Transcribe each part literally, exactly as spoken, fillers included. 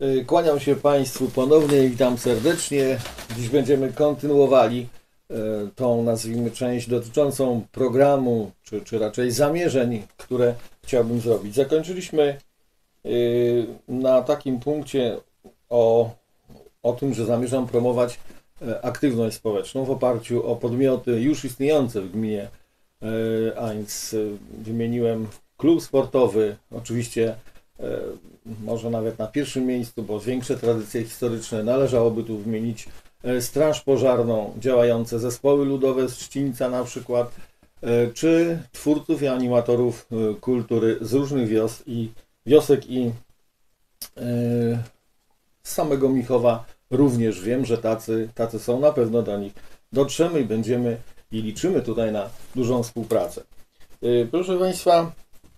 Kłaniam się Państwu ponownie i witam serdecznie. Dziś będziemy kontynuowali tą, nazwijmy, część dotyczącą programu, czy, czy raczej zamierzeń, które chciałbym zrobić. Zakończyliśmy na takim punkcie o, o tym, że zamierzam promować aktywność społeczną w oparciu o podmioty już istniejące w gminie, a więc wymieniłem klub sportowy, oczywiście może nawet na pierwszym miejscu, bo większe tradycje historyczne. Należałoby tu wymienić straż pożarną, działające zespoły ludowe z Trzcińca na przykład, czy twórców i animatorów kultury z różnych wios i wiosek i z samego Michowa również wiem, że tacy, tacy są, na pewno do nich dotrzemy i będziemy i liczymy tutaj na dużą współpracę. Proszę Państwa,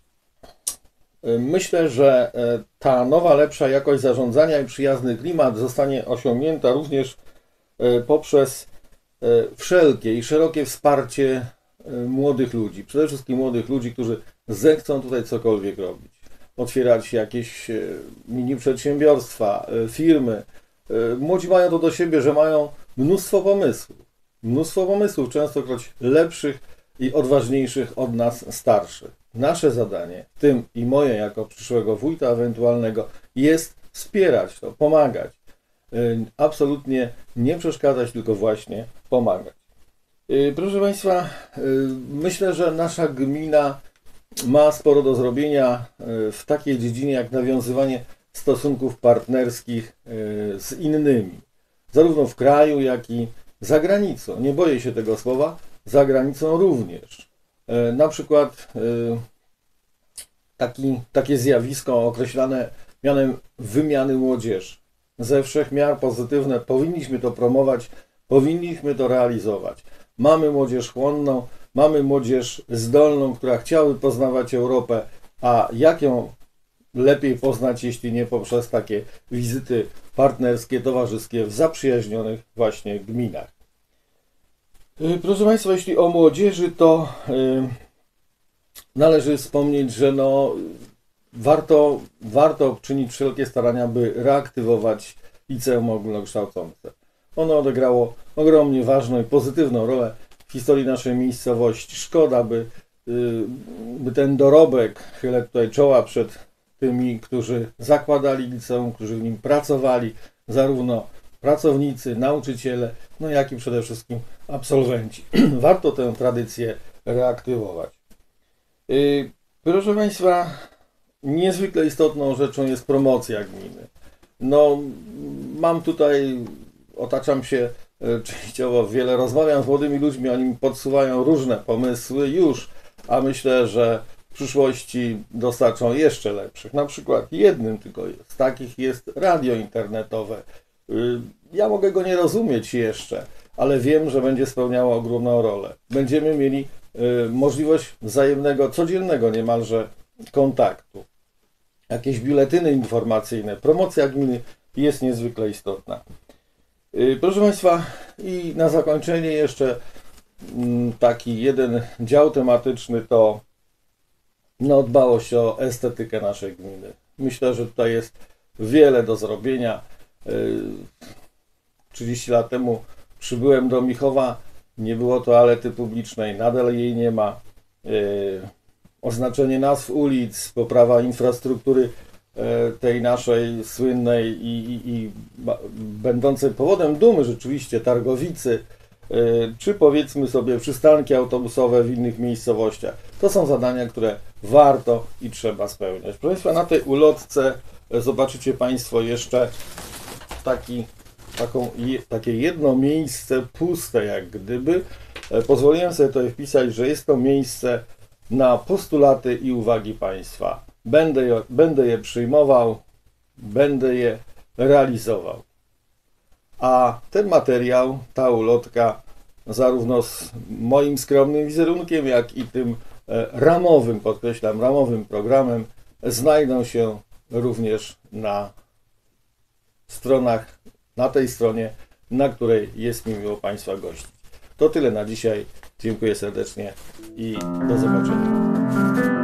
myślę, że ta nowa, lepsza jakość zarządzania i przyjazny klimat zostanie osiągnięta również poprzez wszelkie i szerokie wsparcie młodych ludzi. Przede wszystkim młodych ludzi, którzy zechcą tutaj cokolwiek robić. Otwierać jakieś mini przedsiębiorstwa, firmy. Młodzi mają to do siebie, że mają mnóstwo pomysłów. Mnóstwo pomysłów, częstokroć lepszych i odważniejszych od nas starszych. Nasze zadanie, w tym i moje jako przyszłego wójta ewentualnego, jest wspierać to, pomagać. Absolutnie nie przeszkadzać, tylko właśnie pomagać. Proszę Państwa, myślę, że nasza gmina ma sporo do zrobienia w takiej dziedzinie jak nawiązywanie stosunków partnerskich z innymi. Zarówno w kraju, jak i za granicą. Nie boję się tego słowa, za granicą również. Na przykład taki, takie zjawisko określane mianem wymiany młodzieży. Ze wszech miar pozytywne, powinniśmy to promować, powinniśmy to realizować. Mamy młodzież chłonną, mamy młodzież zdolną, która chciałaby poznawać Europę, a jak ją lepiej poznać, jeśli nie poprzez takie wizyty partnerskie, towarzyskie w zaprzyjaźnionych właśnie gminach. Proszę Państwa, jeśli o młodzieży, to yy, należy wspomnieć, że no, warto, warto czynić wszelkie starania, by reaktywować liceum ogólnokształcące. Ono odegrało ogromnie ważną i pozytywną rolę w historii naszej miejscowości. Szkoda, by, yy, by ten dorobek, chylę tutaj czoła przed tymi, którzy zakładali liceum, którzy w nim pracowali, zarówno pracownicy, nauczyciele, no jak i przede wszystkim absolwenci. Warto tę tradycję reaktywować. Yy, proszę Państwa, niezwykle istotną rzeczą jest promocja gminy. No, mam tutaj, otaczam się yy, częściowo, wiele rozmawiam z młodymi ludźmi, oni mi podsuwają różne pomysły już, a myślę, że w przyszłości dostarczą jeszcze lepszych. Na przykład jednym tylko z takich jest radio internetowe. Ja mogę go nie rozumieć jeszcze, ale wiem, że będzie spełniało ogromną rolę. Będziemy mieli możliwość wzajemnego, codziennego niemalże kontaktu. Jakieś biuletyny informacyjne, promocja gminy jest niezwykle istotna. Proszę Państwa, i na zakończenie jeszcze taki jeden dział tematyczny to no, dbałość o estetykę naszej gminy. Myślę, że tutaj jest wiele do zrobienia. trzydzieści lat temu przybyłem do Michowa, nie było toalety publicznej, nadal jej nie ma. Oznaczenie nazw ulic, poprawa infrastruktury tej naszej słynnej i, i, i będącej powodem dumy rzeczywiście Targowicy, czy powiedzmy sobie przystanki autobusowe w innych miejscowościach. To są zadania, które warto i trzeba spełniać. Proszę Państwa, na tej ulotce zobaczycie Państwo jeszcze taki, taką, je, takie jedno miejsce puste jak gdyby. Pozwoliłem sobie tutaj wpisać, że jest to miejsce na postulaty i uwagi Państwa. Będę je, będę je przyjmował, będę je realizował. A ten materiał, ta ulotka, zarówno z moim skromnym wizerunkiem, jak i tym ramowym, podkreślam, ramowym programem, znajdą się również na stronach, na tej stronie, na której jest mi miło Państwa gościć. To tyle na dzisiaj. Dziękuję serdecznie i do zobaczenia.